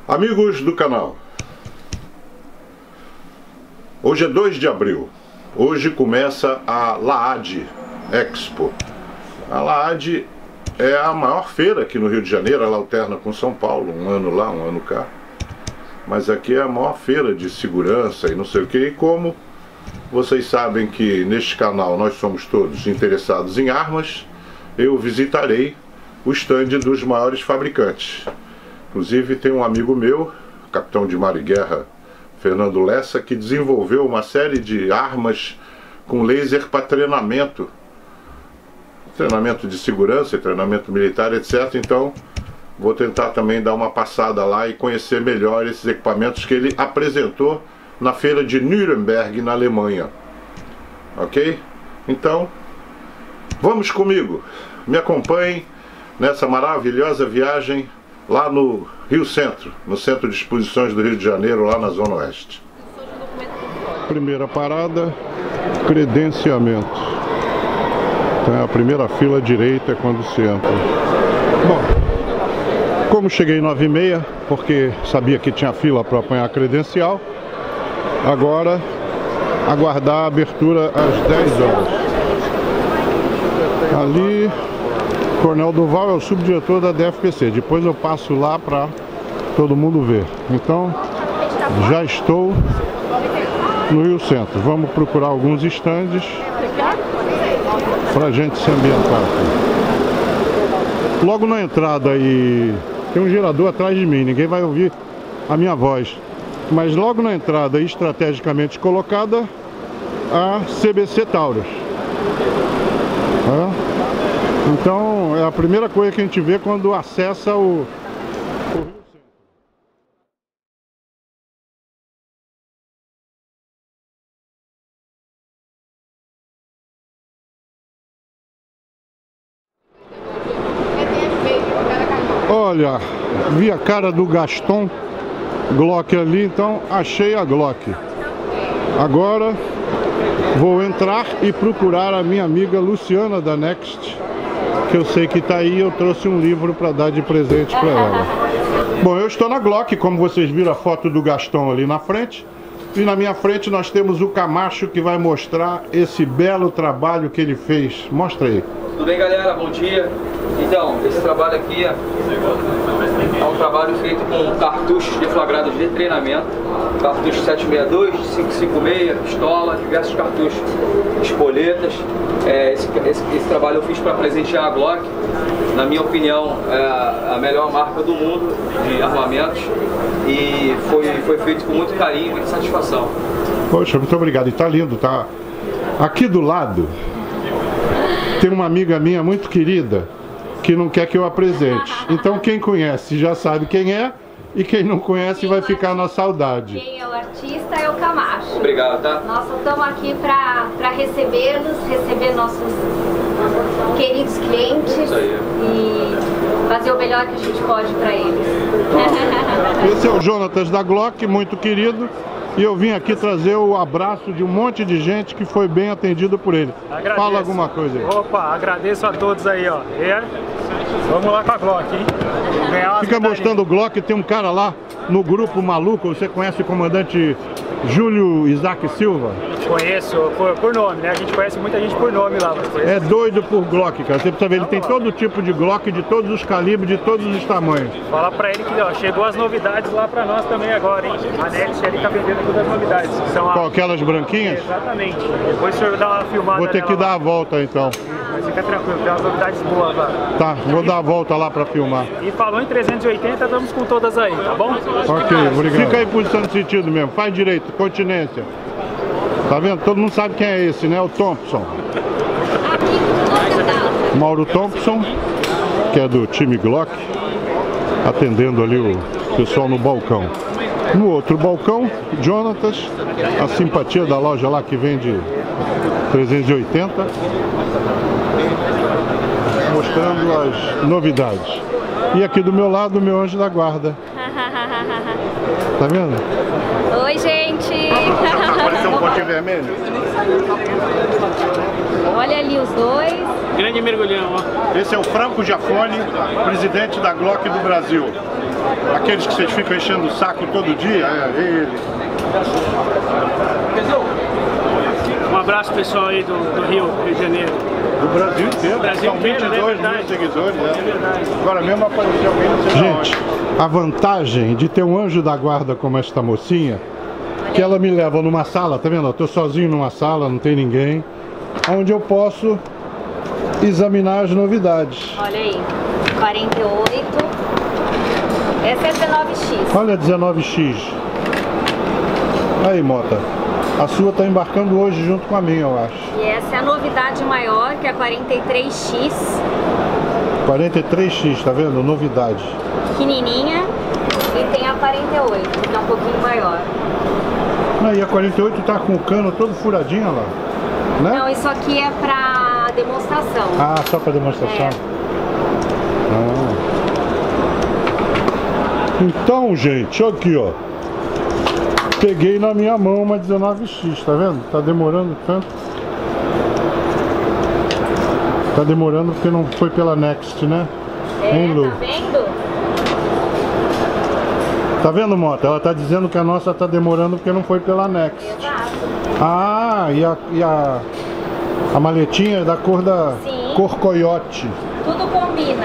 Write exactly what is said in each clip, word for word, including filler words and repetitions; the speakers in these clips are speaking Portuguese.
Amigos do canal, hoje é dois de abril, hoje começa a Laad Expo. A Laad é a maior feira aqui no Rio de Janeiro, ela alterna com São Paulo, um ano lá, um ano cá. Mas aqui é a maior feira de segurança e não sei o que. E como vocês sabem que neste canal nós somos todos interessados em armas, eu visitarei o stand dos maiores fabricantes. Inclusive tem um amigo meu, capitão de mar e guerra, Fernando Lessa, que desenvolveu uma série de armas com laser para treinamento. Treinamento de segurança, treinamento militar, etcétera. Então vou tentar também dar uma passada lá e conhecer melhor esses equipamentos que ele apresentou na feira de Nuremberg, na Alemanha. Ok? Então, vamos comigo. Me acompanhem nessa maravilhosa viagem lá no Rio Centro, no Centro de Exposições do Rio de Janeiro, lá na Zona Oeste. Primeira parada, credenciamento. Então, a primeira fila direita é quando se entra. Bom, como cheguei nove e meia, porque sabia que tinha fila para apanhar a credencial, agora aguardar a abertura às dez horas. Ali, Coronel Duval é o subdiretor da D F P C. Depois eu passo lá para todo mundo ver. Então, já estou no Rio Centro. Vamos procurar alguns estandes para a gente se ambientar aqui. Logo na entrada aí, tem um gerador atrás de mim, ninguém vai ouvir a minha voz. Mas logo na entrada, estrategicamente colocada, a C B C Taurus. É? Então é a primeira coisa que a gente vê quando acessa o, o Rio Centro. Olha, vi a cara do Gaston Glock ali, então achei a Glock. Agora vou entrar e procurar a minha amiga Luciana da Next, que eu sei que está aí. Eu trouxe um livro para dar de presente para ela. Bom, eu estou na Glock, como vocês viram a foto do Gaston ali na frente. E na minha frente nós temos o Camacho, que vai mostrar esse belo trabalho que ele fez. Mostra aí. Tudo bem, galera? Bom dia. Então, esse trabalho aqui é um trabalho feito com cartuchos deflagrados de treinamento. Cartucho sete sessenta e dois, cinco cinquenta e seis, pistola, diversos cartuchos, espoletas. É, esse, esse, esse trabalho eu fiz para presentear a Glock. Na minha opinião, é a melhor marca do mundo de armamentos. E foi, foi feito com muito carinho e muita satisfação. Poxa, muito obrigado. E tá lindo, tá? Aqui do lado tem uma amiga minha muito querida que não quer que eu apresente. Então quem conhece já sabe quem é, e quem não conhece quem vai ficar na saudade. Quem é o artista é o Camacho. Obrigado, tá? Nós só estamos aqui para recebê-los, receber nossos queridos clientes e fazer o melhor que a gente pode para eles. Esse é o Jonatas da Glock, muito querido. E eu vim aqui trazer o abraço de um monte de gente que foi bem atendido por ele. Agradeço. Fala alguma coisa aí. Opa, agradeço a todos aí, ó. E vamos lá com a Glock, hein? Ganhar Fica mostrando o Glock, tem um cara lá no grupo maluco. Você conhece o comandante Júlio Isaac Silva? Conheço, por, por nome, né? A gente conhece muita gente por nome lá. Mas é doido por Glock, cara. Você precisa ver, ele tem todo tipo de Glock, de todos os calibres, de todos os tamanhos. Fala pra ele que ó, chegou as novidades lá pra nós também agora, hein? A Next ali tá vendendo todas as novidades. São Qual, aquelas branquinhas? Exatamente. Depois o senhor dá uma filmada. Vou ter que dar lá. a volta então. Mas fica tranquilo, tem umas novidades boas lá. Tá, vou dar a volta lá pra filmar. E falou em trezentos e oitenta, estamos com todas aí, tá bom? Ok, obrigado. Fica aí em posição de sentido mesmo, faz direito, continência. Tá vendo? Todo mundo sabe quem é esse, né? O Thompson. Mauro Thompson, que é do time Glock, atendendo ali o pessoal no balcão. No outro balcão, Jonatas, a simpatia da loja lá que vende trezentos e oitenta, mostrando as novidades. E aqui do meu lado, o meu anjo da guarda. Tá vendo? Oi, gente! Apareceu um pontinho vermelho. Olha ali os dois. Grande mergulhão, ó. Esse é o Franco Giafone, presidente da Glock do Brasil. Aqueles que vocês ficam enchendo o saco todo dia? É, ele. Um abraço pessoal aí do, do Rio, Rio de Janeiro. Do Brasil inteiro. Brasil São vinte e dois né? mil seguidores. É, é verdade. Agora mesmo apareceu alguém no seu. Gente, a vantagem de ter um anjo da guarda como esta mocinha, que ela me leva numa sala, tá vendo? Eu tô sozinho numa sala, não tem ninguém, onde eu posso examinar as novidades. Olha aí, quarenta e oito. Essa é dezenove X. Olha, dezenove X. Aí, Mota. A sua tá embarcando hoje junto com a minha, eu acho. E essa é a novidade maior, que é a quarenta e três X. quarenta e três X, tá vendo? Novidade. Pequenininha. E tem a quarenta e oito, que é um pouquinho maior. Aí, a quarenta e oito tá com o cano todo furadinho lá, né? Não, isso aqui é pra demonstração. Ah, só pra demonstração? É. Ah. Então, gente, aqui, ó. Peguei na minha mão uma dezenove X, tá vendo? Tá demorando tanto. Tá demorando porque não foi pela Next, né? É, hein, Lu? tá vendo? Tá vendo, Mota? Ela tá dizendo que a nossa tá demorando porque não foi pela Next. Exato. Ah, e a, e a, a maletinha é da cor da Sim. cor coiote. Tudo combina.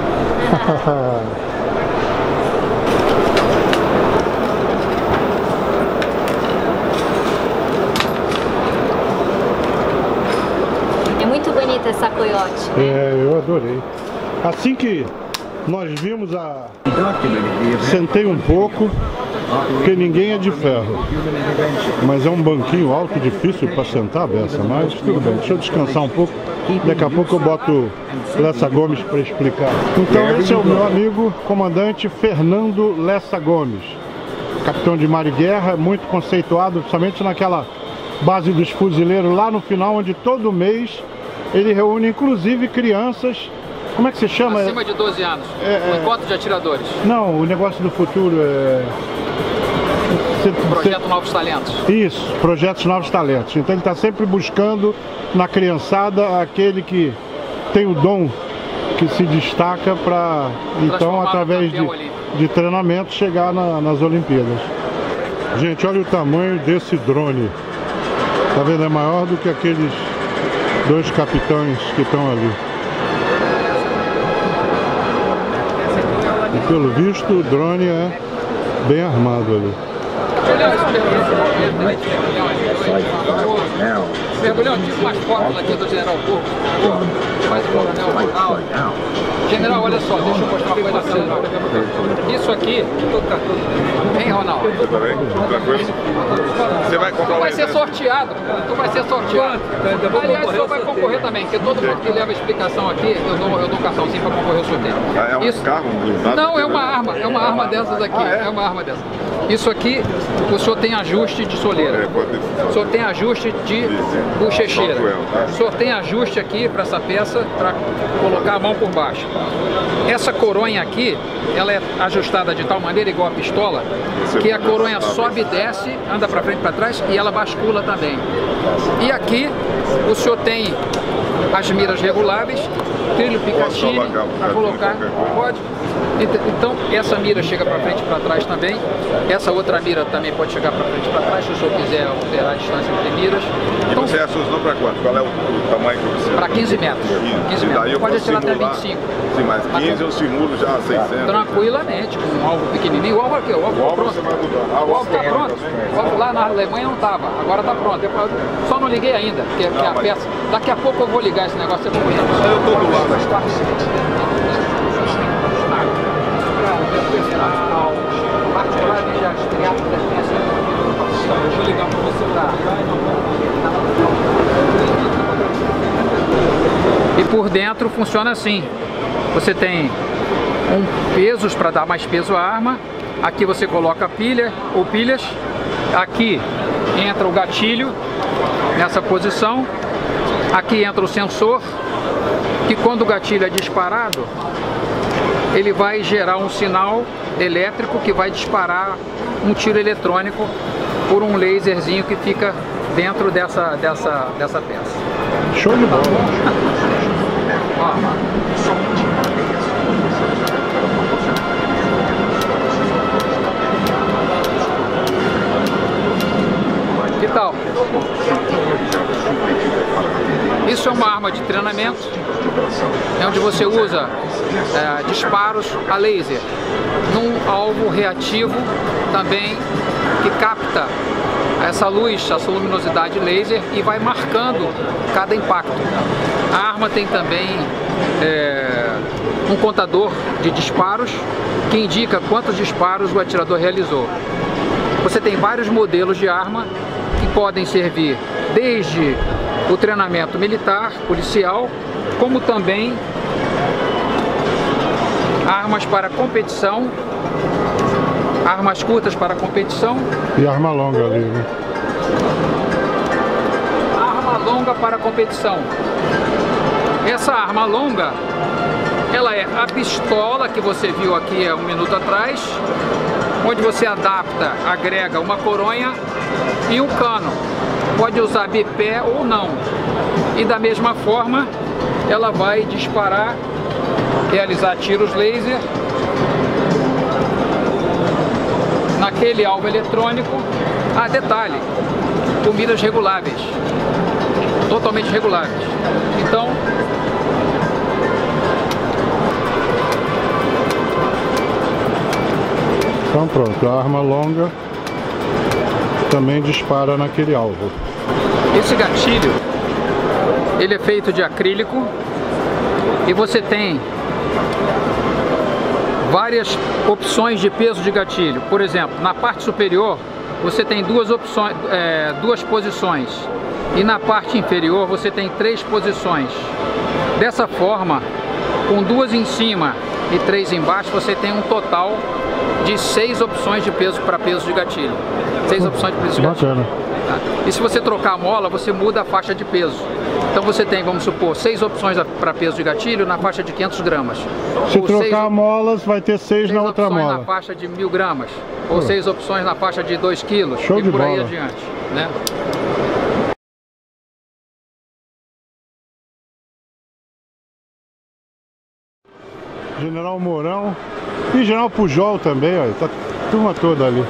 É muito bonita essa coiote, né? É, eu adorei. Assim que nós vimos a... Sentei um pouco, porque ninguém é de ferro. Mas é um banquinho alto, difícil para sentar, Bessa, mas tudo bem. Deixa eu descansar um pouco. Daqui a pouco eu boto Lessa Gomes para explicar. Então esse é o meu amigo, comandante Fernando Lessa Gomes. Capitão de mar e guerra, muito conceituado, principalmente naquela base dos fuzileiros lá no final, onde todo mês ele reúne inclusive crianças. Como é que se chama? Acima de doze anos, É, é... um encontro de atiradores. Não, o negócio do futuro é... Cê, Projeto cê... Novos Talentos. Isso, Projetos Novos Talentos. Então ele está sempre buscando na criançada aquele que tem o dom, que se destaca para, então, através de, de treinamento, chegar na, nas Olimpíadas. Gente, olha o tamanho desse drone. Tá vendo? É maior do que aqueles dois capitães que estão ali. E pelo visto o drone é bem armado ali. Mergulhão, tive umas fotos aqui do General Porco. Faz o coronel. General, olha só, deixa eu mostrar uma coisa pra você. Isso aqui, hein, Ronaldo? Tudo bem? Tranquilo? Você vai comprar Tu vai ser sorteado. Tu vai ser sorteado. Aliás, você vai concorrer também, porque todo mundo que leva explicação aqui, eu dou, eu dou um cartãozinho pra concorrer ao sorteio. Ah, é um Isso... carro, um blindado? Não, é uma arma, é uma arma dessas aqui, Ah, é? é uma arma dessas. Isso aqui, o senhor tem ajuste de soleira. É, pode... O senhor tem ajuste de bochecheira. Tá? O senhor tem ajuste aqui para essa peça, para colocar a mão por baixo. Essa coronha aqui, ela é ajustada de tal maneira, igual a pistola, que a coronha sobe e desce, anda para frente e para trás, e ela bascula também. E aqui, o senhor tem as miras reguláveis, trilho Picatinny, para colocar, pode. Então, essa mira chega para frente e para trás também. Essa outra mira também pode chegar para frente e para trás, se o senhor quiser alterar a distância entre miras. Então, e você assustou para quanto? Qual é o, o tamanho que você... Para quinze metros. quinze metros. Pode atirar até vinte e cinco. Sim, mas quinze eu simulo já a seiscentos. Tranquilamente, com um alvo pequenininho. O alvo aqui, o alvo está pronto. O alvo está pronto. O alvo lá na Alemanha não estava, agora está pronto. Eu só não liguei ainda, porque, porque a peça... Daqui a pouco eu vou ligar esse negócio. Eu estou do lado. Particularmente as triadas da defesa. Deixa eu ligar para você dar. E por dentro funciona assim. Você tem um pesos para dar mais peso à arma. Aqui você coloca pilha ou pilhas. Aqui entra o gatilho nessa posição. Aqui entra o sensor, que quando o gatilho é disparado, ele vai gerar um sinal elétrico que vai disparar um tiro eletrônico por um laserzinho que fica dentro dessa, dessa, dessa peça. Show de bola! Ó. treinamento, é onde você usa é, disparos a laser num alvo reativo também que capta essa luz, essa luminosidade laser e vai marcando cada impacto. A arma tem também é, um contador de disparos que indica quantos disparos o atirador realizou. Você tem vários modelos de arma que podem servir desde o treinamento militar, policial, como também armas para competição, armas curtas para competição. E arma longa ali, né? Arma longa para competição. Essa arma longa, ela é a pistola que você viu aqui há um minuto atrás, onde você adapta, agrega uma coronha e um cano. Pode usar bipé ou não. E da mesma forma, ela vai disparar, realizar tiros laser naquele alvo eletrônico. Ah, detalhe, com miras reguláveis, totalmente reguláveis. Então, então pronto, a arma longa também dispara naquele alvo. Esse gatilho, ele é feito de acrílico e você tem várias opções de peso de gatilho. Por exemplo, na parte superior você tem duas opções, é, duas posições, e na parte inferior você tem três posições. Dessa forma, com duas em cima e três embaixo, você tem um total de seis opções de peso para peso de gatilho. Seis opções de peso de gatilho. Bacana. Tá? E se você trocar a mola, você muda a faixa de peso. Então você tem, vamos supor, seis opções para peso de gatilho na faixa de quinhentos gramas. Se ou trocar seis, molas, vai ter seis, seis na outra mola. Seis opções na faixa de mil gramas. Ou Pô. seis opções na faixa de dois quilos. Show e de por aí bola. adiante, né? General Mourão e General Pujol também, ó, tá a turma toda ali.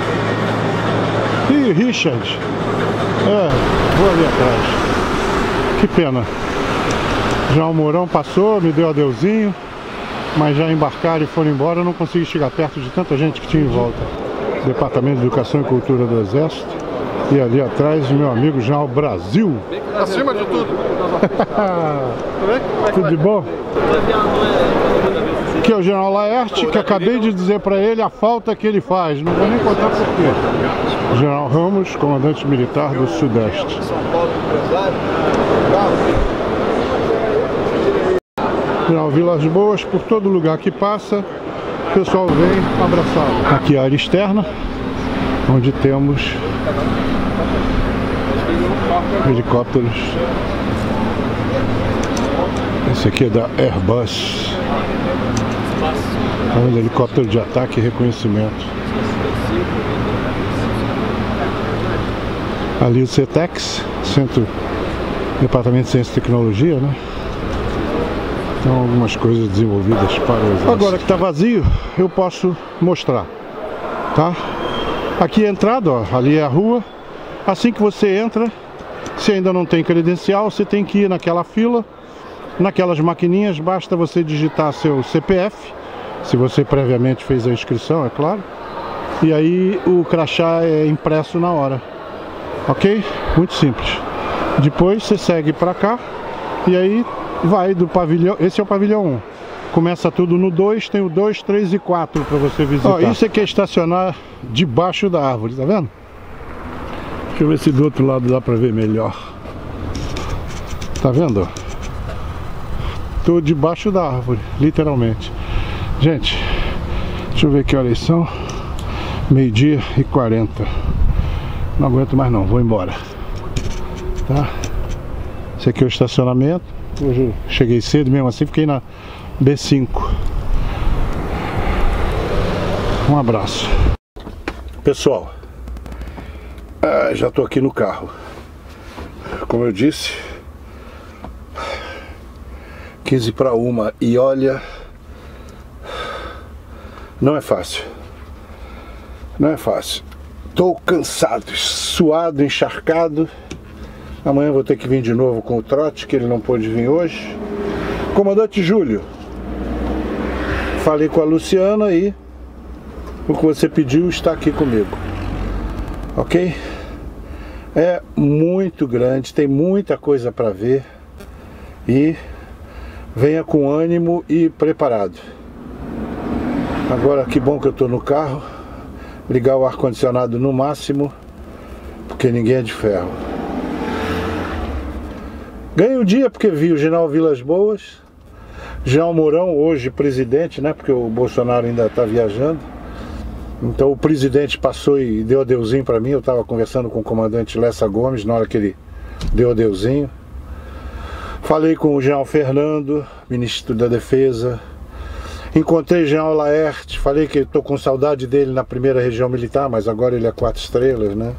E Richard, é, vou ali atrás. Que pena. General Mourão passou, me deu adeuzinho, mas já embarcaram e foram embora. Eu não consegui chegar perto de tanta gente que tinha em volta. Departamento de Educação e Cultura do Exército. E ali atrás, meu amigo General Brasil. Acima de tudo. Tudo de bom? Aqui é o General Laerte, que acabei de dizer para ele a falta que ele faz. Não vou nem contar por quê. General Ramos, comandante militar do Sudeste. General Vilas Boas, por todo lugar que passa, o pessoal vem abraçá-lo. Aqui a área externa, onde temos helicópteros. Esse aqui é da Airbus. É um helicóptero de ataque e reconhecimento. Ali o CETEX, Centro Departamento de Ciência e Tecnologia, né? Então algumas coisas desenvolvidas para o exército. Agora que está vazio, eu posso mostrar, tá? Aqui é a entrada, ó, ali é a rua. Assim que você entra, se ainda não tem credencial, você tem que ir naquela fila, naquelas maquininhas, basta você digitar seu C P F, se você previamente fez a inscrição, é claro, e aí o crachá é impresso na hora, ok? Muito simples. Depois você segue para cá e aí vai do pavilhão, esse é o pavilhão um, começa tudo no dois, tem o dois, três e quatro para você visitar. Ó, isso aqui é estacionar debaixo da árvore, tá vendo? Deixa eu ver se do outro lado dá para ver melhor. Tá vendo? Tô debaixo da árvore, literalmente. Gente, deixa eu ver que horas são. Meio-dia e quarenta. Não aguento mais não, vou embora. Tá? Esse aqui é o estacionamento. Hoje eu cheguei cedo, mesmo assim fiquei na B cinco. Um abraço. Pessoal, ah, já tô aqui no carro. Como eu disse, quinze para uma, e olha, não é fácil. Não é fácil. Tô cansado, suado, encharcado, Amanhã vou ter que vir de novo com o trote, que ele não pôde vir hoje. Comandante Júlio, falei com a Luciana e o que você pediu está aqui comigo. Ok? É muito grande, tem muita coisa para ver. E venha com ânimo e preparado. Agora que bom que eu estou no carro. Ligar o ar-condicionado no máximo, porque ninguém é de ferro. Ganhei o dia porque vi o general Vilas Boas, General Mourão, hoje presidente, né? Porque o Bolsonaro ainda está viajando. Então o presidente passou e deu adeuzinho para mim. Eu estava conversando com o comandante Lessa Gomes na hora que ele deu adeuzinho. Falei com o general Fernando, ministro da Defesa. Encontrei o general Laerte, falei que estou com saudade dele na primeira região militar, mas agora ele é quatro estrelas, né?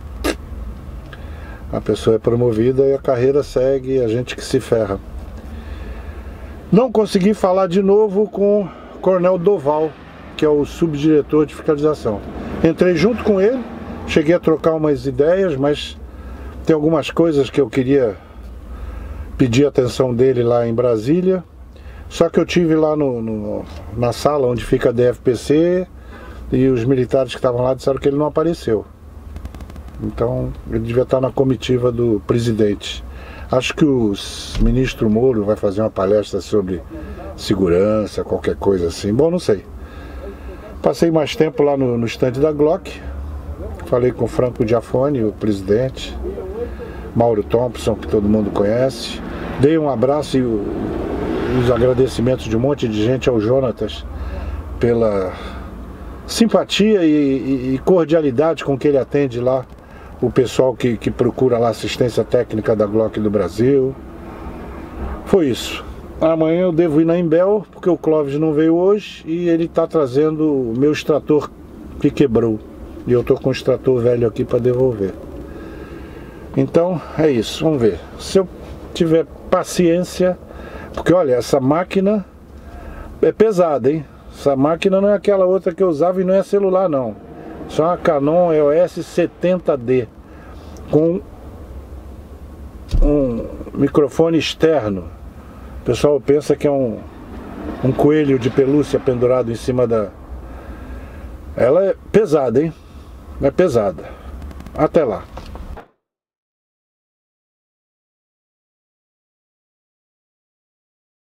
A pessoa é promovida e a carreira segue, a gente que se ferra. Não consegui falar de novo com o coronel Doval, que é o subdiretor de fiscalização. Entrei junto com ele, cheguei a trocar umas ideias, mas tem algumas coisas que eu queria pedir a atenção dele lá em Brasília. Só que eu tive lá no, no, na sala onde fica a D F P C e os militares que estavam lá disseram que ele não apareceu. Então ele devia estar na comitiva do presidente. Acho que o ministro Moro vai fazer uma palestra sobre segurança, qualquer coisa assim. Bom, não sei. Passei mais tempo lá no, no estande da Glock. Falei com o Franco Giafone, o presidente. Mauro Thompson, que todo mundo conhece. Dei um abraço e o, os agradecimentos de um monte de gente ao Jonatas pela simpatia e, e, e cordialidade com que ele atende lá o pessoal que, que procura lá assistência técnica da Glock do Brasil. Foi isso. Amanhã eu devo ir na Imbel, porque o Clóvis não veio hoje e ele está trazendo o meu extrator que quebrou. E eu estou com o extrator velho aqui para devolver. Então é isso, vamos ver. Se eu tiver paciência, porque olha, essa máquina é pesada, hein? Essa máquina não é aquela outra que eu usava e não é celular não. Isso é uma Canon E O S setenta D com um microfone externo. O pessoal pensa que é um, um coelho de pelúcia pendurado em cima da... Ela é pesada, hein? É pesada. Até lá.